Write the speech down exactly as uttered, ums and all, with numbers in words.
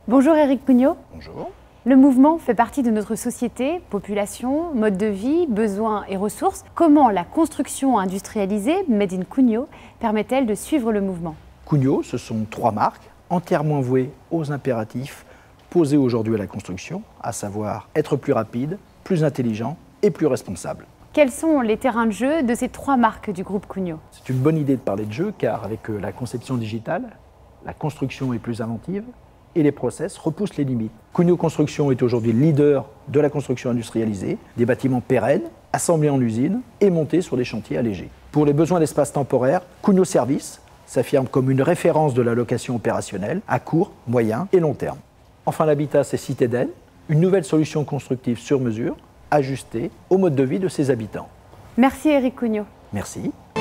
Bonjour Éric Cugnot. Bonjour. Le mouvement fait partie de notre société, population, mode de vie, besoins et ressources. Comment la construction industrialisée, Made in Cugnot, permet-elle de suivre le mouvement? Cugnot, ce sont trois marques entièrement vouées aux impératifs posés aujourd'hui à la construction, à savoir être plus rapide, plus intelligent et plus responsable. Quels sont les terrains de jeu de ces trois marques du groupe Cugnot? C'est une bonne idée de parler de jeu car avec la conception digitale, la construction est plus inventive et les process repoussent les limites. Cugnot Construction est aujourd'hui leader de la construction industrialisée, des bâtiments pérennes, assemblés en usine et montés sur des chantiers allégés. Pour les besoins d'espace temporaire, Cugnot Service s'affirme comme une référence de la location opérationnelle à court, moyen et long terme. Enfin, l'habitat, c'est Citadel, une nouvelle solution constructive sur mesure, ajustée au mode de vie de ses habitants. Merci Éric Cugnot. Merci.